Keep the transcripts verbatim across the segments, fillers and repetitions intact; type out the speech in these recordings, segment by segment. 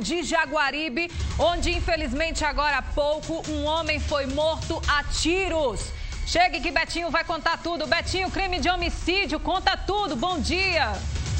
de Jaguaribe, onde infelizmente agora há pouco um homem foi morto a tiros. Chegue que Betinho vai contar tudo. Betinho, crime de homicídio, conta tudo. Bom dia.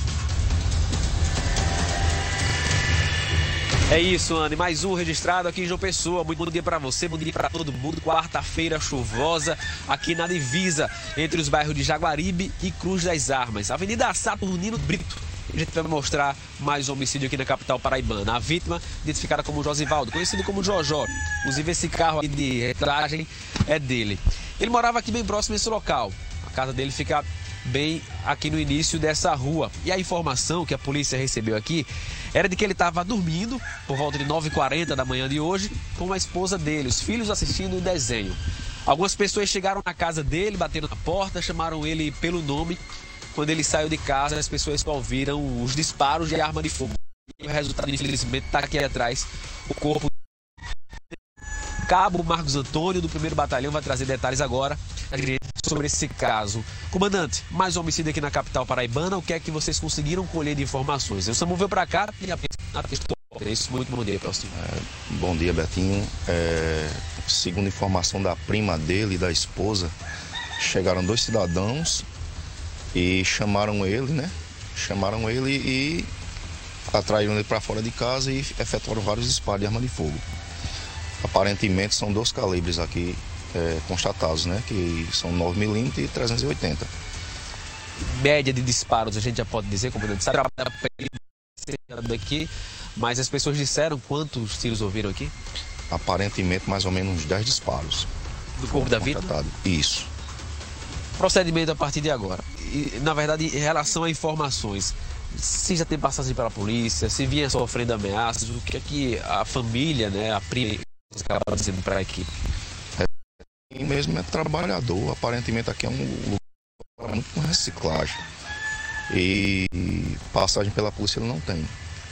É isso, Anne. Mais um registrado aqui em João Pessoa. Muito bom dia para você, bom dia para todo mundo. Quarta-feira chuvosa aqui na divisa entre os bairros de Jaguaribe e Cruz das Armas. Avenida Saturnino Brito. A gente vai mostrar mais um homicídio aqui na capital paraibana. A vítima, identificada como Josivaldo, conhecido como Jojó. Inclusive, esse carro aí de retragem é dele. Ele morava aqui bem próximo a esse local. A casa dele fica bem aqui no início dessa rua. E a informação que a polícia recebeu aqui era de que ele estava dormindo por volta de nove e quarenta da manhã de hoje com a esposa dele, os filhos assistindo um desenho. Algumas pessoas chegaram na casa dele, bateram na porta, chamaram ele pelo nome. Quando ele saiu de casa, as pessoas só ouviram os disparos de arma de fogo. E o resultado, infelizmente, está aqui atrás. O corpo do Cabo Marcos Antônio, do primeiro Batalhão, vai trazer detalhes agora sobre esse caso. Comandante, mais um homicídio aqui na capital paraibana. O que é que vocês conseguiram colher de informações? Eu só moveu para cá e a isso. Muito bom dia para você. É, bom dia, Betinho. É, segundo informação da prima dele e da esposa, chegaram dois cidadãos e chamaram ele, né? Chamaram ele e atraíram ele para fora de casa e efetuaram vários disparos de arma de fogo. Aparentemente são dois calibres aqui é, constatados, né? Que são nove milímetros e trezentos e oitenta. Média de disparos, a gente já pode dizer, como a gente sabe, daqui, mas as pessoas disseram quantos tiros ouviram aqui? Aparentemente mais ou menos uns dez disparos. Do corpo da vítima? Isso. Procedimento a partir de agora. E, na verdade, em relação a informações, se já tem passagem pela polícia, se vinha sofrendo ameaças, o que é que a família, né, a prima, acaba dizendo para a equipe? É, mesmo é trabalhador, aparentemente aqui é um lugar muito com reciclagem. E passagem pela polícia ele não tem.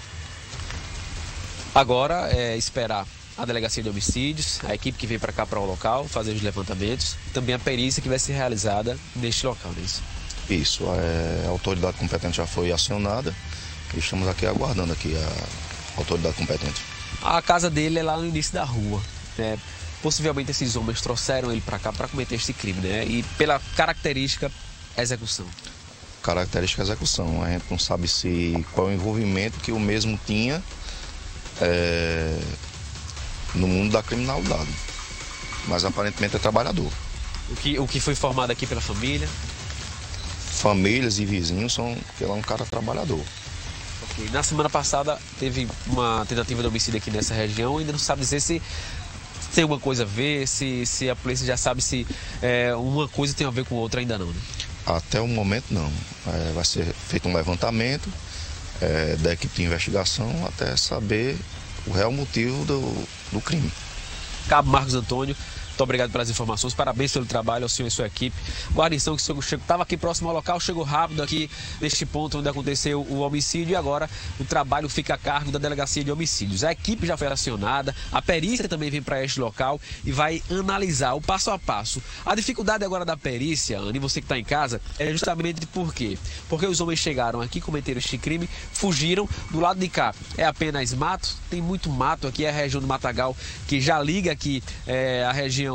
Agora é esperar a delegacia de homicídios, a equipe que vem para cá para o local, fazer os levantamentos, e também a perícia que vai ser realizada neste local, não é isso? Isso, é, a autoridade competente já foi acionada e estamos aqui aguardando aqui a autoridade competente. A casa dele é lá no início da rua, né? Possivelmente esses homens trouxeram ele para cá para cometer este crime, né? E pela característica, execução. Característica execução, a gente não sabe se qual é o envolvimento que o mesmo tinha é, no mundo da criminalidade, mas aparentemente é trabalhador. O que, o que foi informado aqui pela família? Famílias e vizinhos são que ele é um cara trabalhador. Okay. Na semana passada teve uma tentativa de homicídio aqui nessa região, ainda não sabe dizer se tem alguma coisa a ver, se, se a polícia já sabe se é, uma coisa tem a ver com outra, ainda não, né? Até o momento não. É, vai ser feito um levantamento é, da equipe de investigação até saber o real motivo do, do crime. Cabo Marcos Antônio, muito obrigado pelas informações, parabéns pelo trabalho ao senhor e sua equipe. Guarnição que estava aqui próximo ao local, chegou rápido aqui neste ponto onde aconteceu o homicídio e agora o trabalho fica a cargo da delegacia de homicídios. A equipe já foi acionada, a perícia também vem para este local e vai analisar o passo a passo. A dificuldade agora da perícia, Anne, você que está em casa, é justamente por quê? Porque os homens chegaram aqui, cometeram este crime, fugiram. Do lado de cá é apenas mato, tem muito mato aqui, é a região do Matagal que já liga aqui é, a região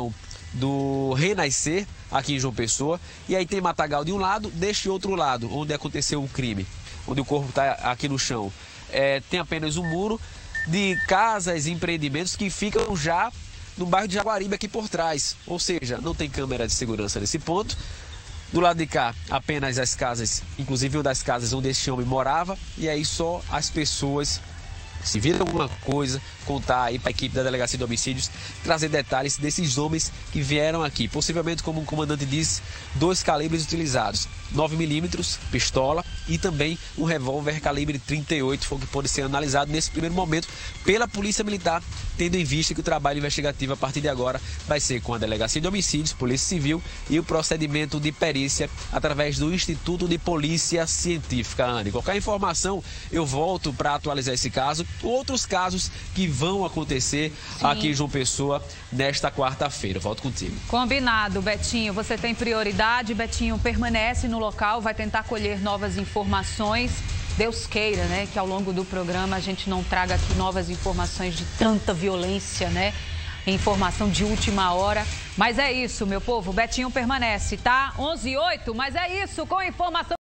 do Renascer, aqui em João Pessoa, e aí tem Matagal de um lado, deste outro lado, onde aconteceu o crime, onde o corpo está aqui no chão, é, tem apenas um muro de casas e empreendimentos que ficam já no bairro de Jaguaribe aqui por trás, ou seja, não tem câmera de segurança nesse ponto. Do lado de cá, apenas as casas, inclusive uma das casas onde este homem morava, e aí só as pessoas, se vir alguma coisa, contar aí para a equipe da Delegacia de Homicídios, trazer detalhes desses homens que vieram aqui. Possivelmente, como o comandante disse, dois calibres utilizados, nove milímetros, pistola, e também um revólver calibre trinta e oito, foi o que pode ser analisado nesse primeiro momento pela Polícia Militar, tendo em vista que o trabalho investigativo a partir de agora vai ser com a Delegacia de Homicídios, Polícia Civil e o procedimento de perícia através do Instituto de Polícia Científica. Anne, qualquer informação eu volto para atualizar esse caso, outros casos que vão acontecer Sim. aqui em João Pessoa nesta quarta-feira. Volto contigo. Combinado, Betinho. Você tem prioridade. Betinho permanece no local, vai tentar colher novas informações Deus queira, né, que ao longo do programa a gente não traga aqui novas informações de tanta violência, né? Informação de última hora. Mas é isso, meu povo. O Betinho permanece, tá? onze e oito, mas é isso, com informação